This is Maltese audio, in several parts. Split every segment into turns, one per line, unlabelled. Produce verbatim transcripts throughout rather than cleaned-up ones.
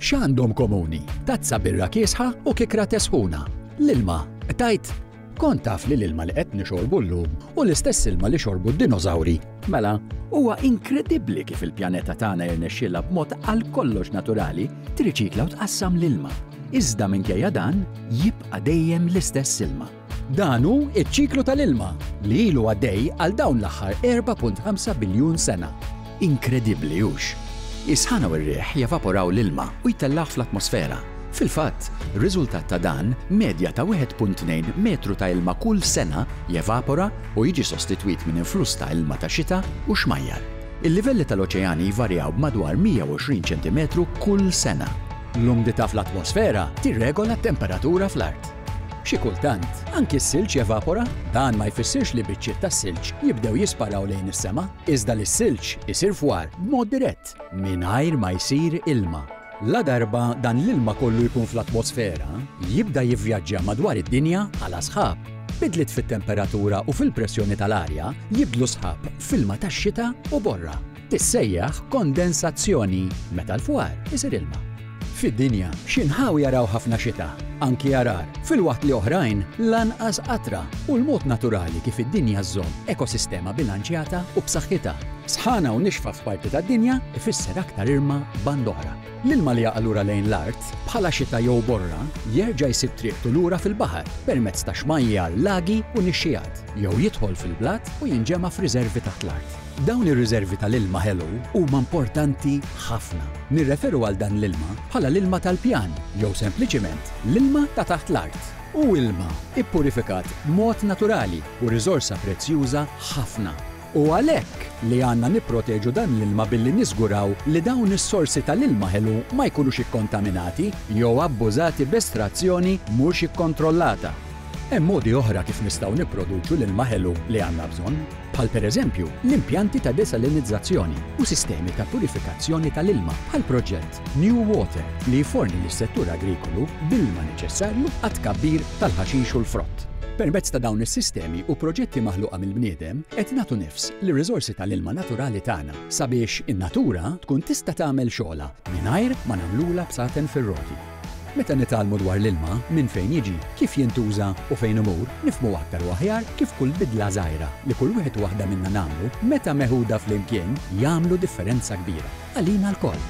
X'għandhom komuni? Tazza birra kiesħa u kikra tesħuna. L-ilma, tajt, kont taf li l-ilma li qed nixorbu llum u l-istess ilma li xorbu d-dinożawri. Mela, huwa inkredibbli kif il-pjaneta tagħna jirnexxielha b'mod għal kollox naturali tirriċikla u tqassam l-ilma. Iżda minkejja dan jibqa' dejjem l-istess ilma. Dan hu iċ-ċiklu tal-ilma li ilu għaddej għal dawn l-aħħar erba' punt ħamsa biljun sena. Inkredibbli hux. Is-ħana u r-riħ jevaporaw l-ilma u jtellaħ fl-atmosfera. Fil-fatt, riżultat ta' dan, medja ta' wieħed punt tnejn metru ta' ilma kull sena jevapora u jiġi sostitwit minn influss ta' ilma ta' xita u xmajjar. Il-livelli tal-oċeani jvarjaw b'madwar mija u għoxrin ċentimetru kull sena. L-umdità fl-atmosfera tirregola t-temperatura fl-art. Xi kultant, anki s-silġ jevapora, dan ma jfissirx li biċċiet tas-silġ jibdew jisparaw lejn is-sema, iżda li s-silġ isir fwar b'mod dirett mingħajr ma jsir ilma. La darba dan l-ilma kollu jkun fl-atmosfera, jibda jivvjaġġa madwar id-dinja għala sħab. Bidlit fit-temperatura u fil-pressjoni tal-arja jibdlu sħab fil-ma tax-xita u borra. Tissejjaħ kondensazzjoni meta l-fwar isir ilma. Fid-dinja, xinħaw jaraw ħafna xita, anki jarar, fil-waqt li oħrajn lanqas qatra u l-mod naturali kif id-dinja żżomm ekosistema bilanċjata u b'saħħitha. Sħana u nixfa f'parti tad-dinja ifisser aktar ilma band oħra. L-ilma li jaqa' lura lejn l-art bħala xita jew borra jerġa' jsib triqtu lura fil-baħar permezz ta' xmajjar, lagi u nixxijat, jew jidħol fil-blat u jinġema f'riservi taħt l-art. Dawn ir-riservi tal-ilma ħelu huma importanti ħafna. Nirreferu għal dan l-ilma bħala l-ilma tal-pjan jew sempliċiment l-ilma ta' taħt l-art. U ilma ippurifikat b'mod naturali u riżorsa prezzjuża ħafna. U għalhekk li għandna nipproteġu dan l-ilma billi niżguraw li dawn is-sorsi tal-ilma ħelu ma jkunux ikkontaminati jew abbużati b'estrazzjoni mhux ikkontrollata. Hemm modi oħra kif nistgħu nipproduċu l-ilma ħelu li għandna bżonn, bħal pereżempju l-impjanti ta' desalinizzazzjoni u sistemi ta' purifikazzjoni tal-ilma bħal proġett New Water li jforni lis-settur agrikolu bil-ilma neċessarju għat tkabbir tal-ħaxix u l-frott. Permezz ta' dawn is-sistemi u proġetti maħluqa mill-bniedem qed nagħtu nifs li r-riżorsi tal-ilma naturali tagħna sabiex in-natura tkun tista' tagħmel xogħla mingħajr ma nagħmluha b'saten fir-roti. Meta nitalmu dwar l-ilma minn fejn jiġi, kif jintuża u fejn imur, nifhmu aktar u aħjar kif kull bidla żgħira li kull wieħed waħda minnha nagħmlu meta meħuda flimkien jagħmlu differenza kbira għalina lkoll.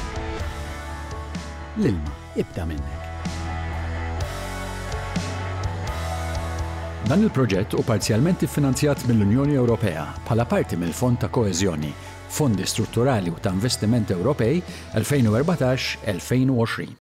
L-ilma ibda minnek. Dan il-proġett hu parzjalment iffinanzjat mill-Unjoni Ewropea bħala parti mill-Fond ta' Koeżjoni, Fondi Strutturali u ta' Investiment Ewropej elfejn u erbatax elfejn u għoxrin.